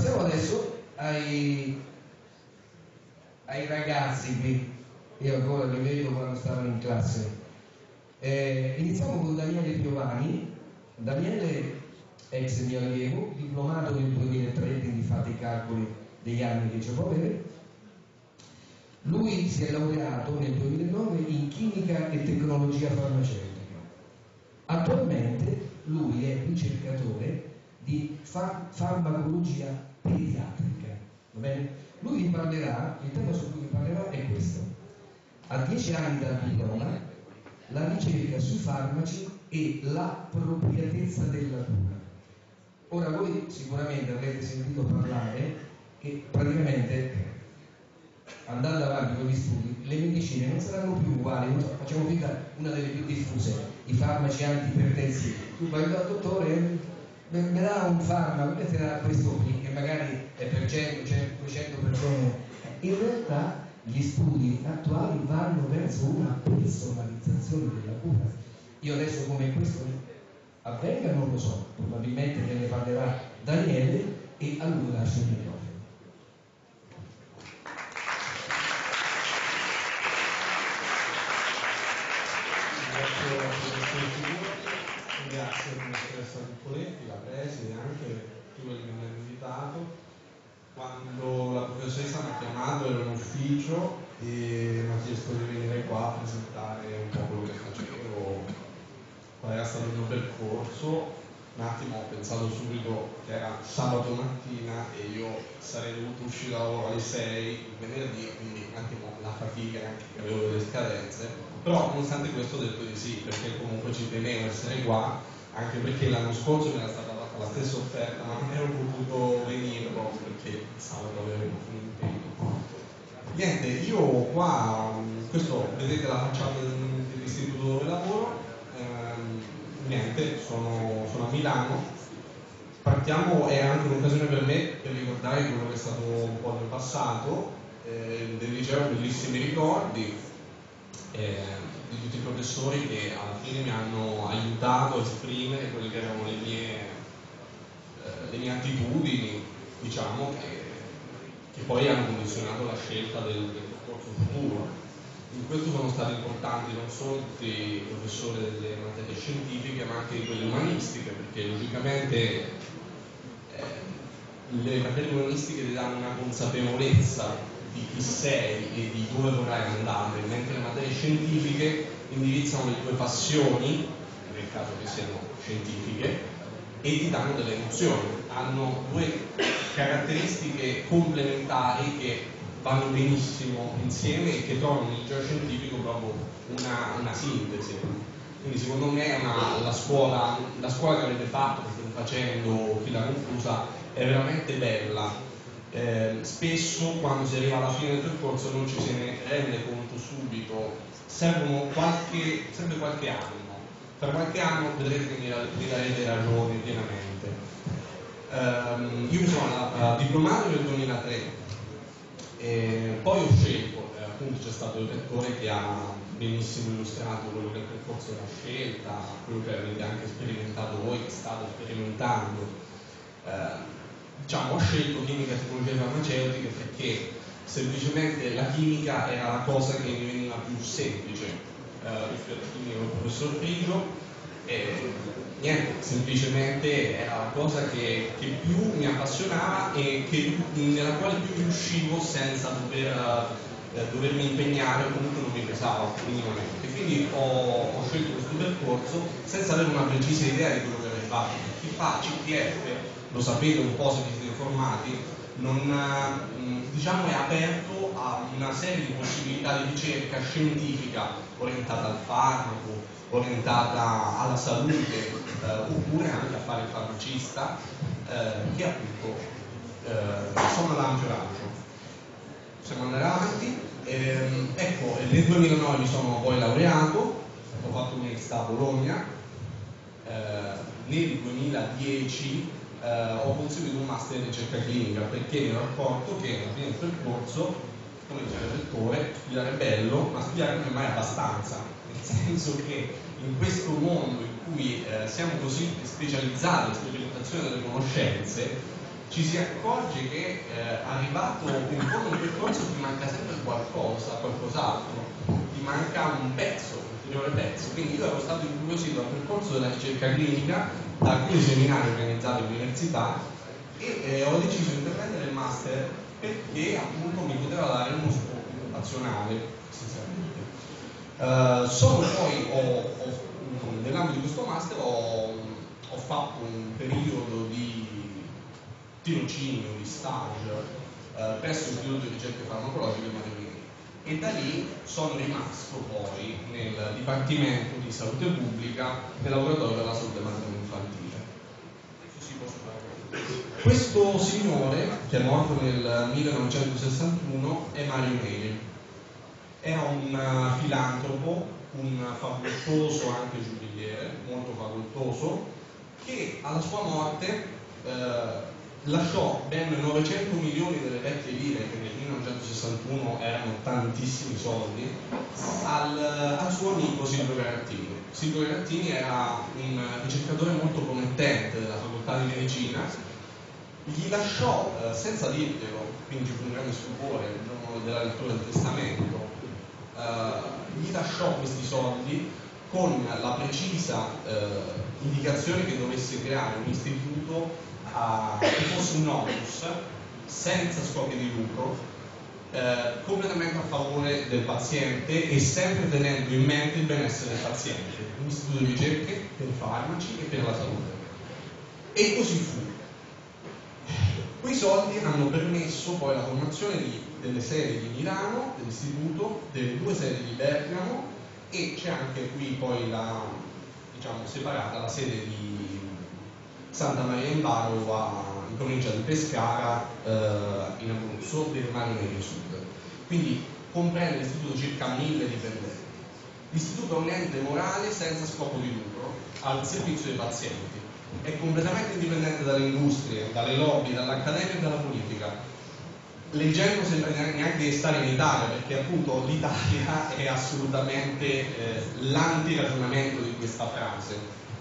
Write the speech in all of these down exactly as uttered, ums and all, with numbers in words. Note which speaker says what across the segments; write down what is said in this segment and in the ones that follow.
Speaker 1: Passiamo adesso ai, ai ragazzi che io ancora li vedo quando stavano in classe. Eh, iniziamo con Daniele Piovani. Daniele, ex mio allievo, diplomato nel duemilatré, quindi fate i calcoli degli anni che ci può avere. Lui si è laureato nel duemilanove in chimica e tecnologia farmaceutica. Attualmente lui è ricercatore di far- farmacologia pediatrica. Va bene? Lui vi parlerà, il tema su cui vi parlerà è questo. A dieci anni dal diploma, la ricerca sui farmaci e l'appropriatezza della cura. Ora voi sicuramente avrete sentito parlare che praticamente, andando avanti con gli studi, le medicine non saranno più uguali, non so, facciamo finta una delle più diffuse, i farmaci antipertensivi. Tu vai dal dottore, mi dà un farmaco, mi dà questo qui, che magari è per cento, duecento persone. In realtà gli studi attuali vanno verso una personalizzazione della cura. Io adesso come questo avvenga non lo so, probabilmente ve ne parlerà Daniele e a lui lascio il microfono.
Speaker 2: Grazie alla professoressa Pippoletti, la preside, anche tu che mi hanno invitato. Quando la professoressa mi ha chiamato ero in ufficio e mi ha chiesto di venire qua a presentare un po' quello che facevo, qual era stato il mio percorso. Un attimo ho pensato subito che era sabato mattina e io sarei dovuto uscire da lavoro alle sei il venerdì, quindi un attimo la fatica anche che avevo delle scadenze, però nonostante questo ho detto di sì, perché comunque ci tenevo a essere qua, anche perché l'anno scorso mi era stata data la stessa offerta, ma non ero potuto venire proprio perché il sabato avevo un impegno. Niente, io qua, questo vedete la facciata dell'istituto dove lavoro. ehm, Niente, sono, sono a Milano. Partiamo, è anche un'occasione per me per ricordare quello che è stato un po' il mio passato. Eh, del liceo bellissimi ricordi, eh, di tutti i professori che alla fine mi hanno aiutato a esprimere quelle che erano le mie, eh, le mie attitudini, diciamo, che, che poi hanno condizionato la scelta del, del percorso futuro. In questo sono stati importanti non solo tutti i professori delle materie scientifiche, ma anche di quelle umanistiche, perché logicamente eh, le materie umanistiche ti danno una consapevolezza di chi sei e di dove vorrai andare, mentre le materie scientifiche indirizzano le tue passioni, nel caso che siano scientifiche, e ti danno delle nozioni. Hanno due caratteristiche complementari che vanno benissimo insieme e che trovano nel liceo scientifico proprio una, una sintesi. Quindi secondo me una, la, scuola, la scuola che avete fatto, che state facendo, Fila Confusa, è veramente bella. Eh, spesso quando si arriva alla fine del percorso non ci se ne rende conto subito, servono qualche, serve qualche anno. Per qualche anno vedrete che mi darete ragione pienamente. Eh, io mi sono uh, diplomato nel duemilatré. E poi ho scelto, eh, appunto c'è stato il rettore che ha benissimo illustrato quello che è il percorso della scelta, quello che avete anche sperimentato voi, che state sperimentando. Eh, diciamo, ho scelto chimica e tecnologie farmaceutiche perché semplicemente la chimica era la cosa che mi veniva più semplice eh, rispetto a chimica con il professor Frigio. E niente, semplicemente era la cosa che, che più mi appassionava e che, nella quale più riuscivo senza dover, eh, dovermi impegnare, o comunque non mi pesava minimamente. Quindi ho, ho scelto questo percorso senza avere una precisa idea di quello che avrei fatto. Chi fa C T F, lo sapete un po' se vi siete informati, non, diciamo, è aperto a una serie di possibilità di ricerca scientifica orientata al farmaco, orientata alla salute, eh, oppure anche a fare il farmacista, eh, che appunto eh, sono l'ampio raggio. Possiamo andare avanti. Ehm, ecco, nel duemilanove mi sono poi laureato, ho fatto un'università a Bologna. Eh, nel duemiladieci eh, ho conseguito un master in ricerca clinica perché mi ero accorto che alla fine del percorso, come diceva il rettore, studiare è bello, ma studiare non è mai abbastanza. Nel senso che in questo mondo in cui eh, siamo così specializzati, la specializzazione delle conoscenze, ci si accorge che eh, arrivato in fondo a un percorso ti manca sempre qualcosa, qualcos'altro, ti manca un pezzo, un ulteriore pezzo. Quindi io ero stato incuriosito dal percorso della ricerca clinica, da alcuni seminari organizzati all'università, e eh, ho deciso di intraprendere il master perché appunto mi poteva dare uno scopo occupazionale, essenzialmente. Uh, sono poi, ho, ho, nell'ambito di questo master ho, ho fatto un periodo di tirocinio, di stage uh, presso l'Istituto di Ricerche Farmacologiche di Mario Micheli, e da lì sono rimasto poi nel Dipartimento di Salute Pubblica del Laboratorio della Salute Materno-Infantile. Questo signore, che è morto nel millenovecentosessantuno, è Mario Micheli. Era un filantropo, un facoltoso anche giudiziere, molto facoltoso, che alla sua morte eh, lasciò ben novecento milioni delle vecchie lire, che nel millenovecentosessantuno erano tantissimi soldi, al, al suo amico Silvio Garattini. Silvio Garattini era un ricercatore molto promettente della facoltà di medicina. Gli lasciò, eh, senza dirglielo, quindi fu un grande stupore il giorno della lettura del testamento, Uh, gli lasciò questi soldi con la precisa uh, indicazione che dovesse creare un istituto uh, che fosse un nocus senza scopi di lucro, uh, completamente a favore del paziente e sempre tenendo in mente il benessere del paziente, un istituto di ricerche per i farmaci e per la salute. E così fu. Quei soldi hanno permesso poi la formazione di, delle sedi di Milano, dell'istituto, delle due sedi di Bergamo, e c'è anche qui poi la, diciamo, separata la sede di Santa Maria in Barova, in provincia di Pescara, eh, in Abruzzo, del Mario Micheli Sud. Quindi comprende l'istituto circa mille dipendenti. L'istituto è un ente morale senza scopo di lucro, al servizio dei pazienti. È completamente indipendente dalle industrie, dalle lobby, dall'accademia e dalla politica. Leggendo sembra neanche di stare in Italia, perché appunto l'Italia è assolutamente eh, l'antiragionamento di questa frase.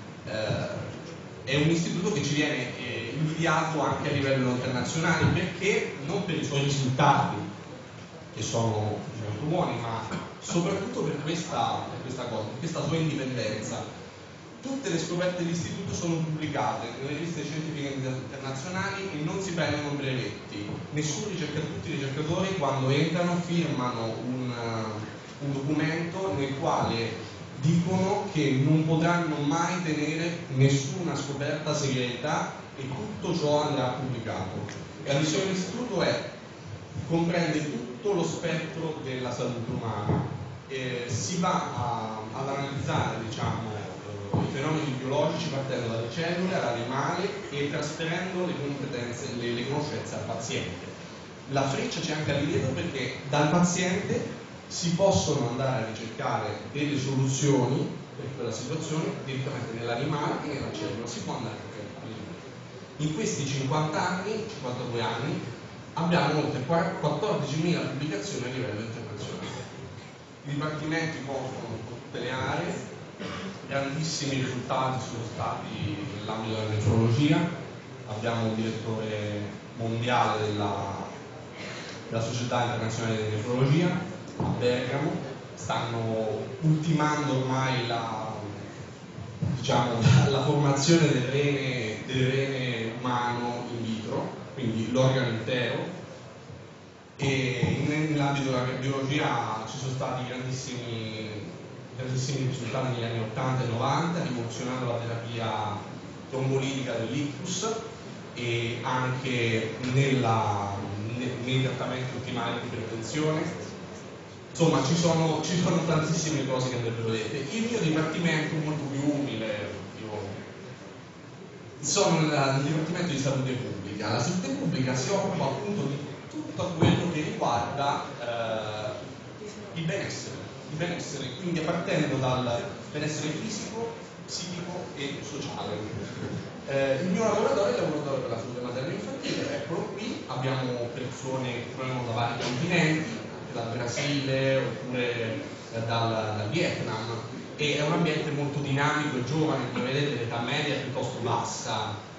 Speaker 2: Eh, è un istituto che ci viene eh, invidiato anche a livello internazionale, perché non per i suoi risultati, che sono molto buoni, ma soprattutto per questa, per questa cosa, per questa sua indipendenza. Tutte le scoperte dell'istituto sono pubblicate nelle riviste scientifiche internazionali e non si prendono brevetti. Nessun ricercatore, tutti i ricercatori quando entrano firmano un, uh, un documento nel quale dicono che non potranno mai tenere nessuna scoperta segreta e tutto ciò andrà pubblicato. E la missione dell'istituto è comprende tutto lo spettro della salute umana. Eh, si va a, ad analizzare, diciamo, i fenomeni biologici partendo dalle cellule all'animale e trasferendo le competenze, le, le conoscenze al paziente. La freccia c'è anche all'indietro, perché dal paziente si possono andare a ricercare delle soluzioni per quella situazione direttamente nell'animale e nella cellula, si può andare a all'indietro. In questi cinquanta anni, cinquantadue anni, abbiamo oltre quattordicimila pubblicazioni a livello internazionale. I dipartimenti coprono tutte le aree. Grandissimi risultati sono stati nell'ambito della nefrologia. Abbiamo il direttore mondiale della, della Società Internazionale di Nefrologia a Bergamo. Stanno ultimando ormai la, diciamo, la formazione delle rene, delle rene umano in vitro, quindi l'organo intero. E nell'ambito della biologia ci sono stati grandissimi grandissimi risultati negli anni ottanta e novanta, rivoluzionando la terapia trombolitica dell'ictus e anche nella, nei, nei trattamenti ottimali di prevenzione. Insomma, ci sono, ci sono tantissime cose che andrebbero dette. Il mio dipartimento, molto più umile, io sono nel, nel dipartimento di salute pubblica. La salute pubblica si occupa appunto di tutto quello che riguarda eh, il benessere. il benessere, quindi partendo dal benessere fisico, psichico e sociale. Eh, il mio laboratorio è il laboratorio per la salute materna infantile, eccolo qui, abbiamo persone che provengono da vari continenti, anche dal Brasile oppure eh, dal, dal Vietnam, e è un ambiente molto dinamico e giovane, come vedete l'età media è piuttosto bassa,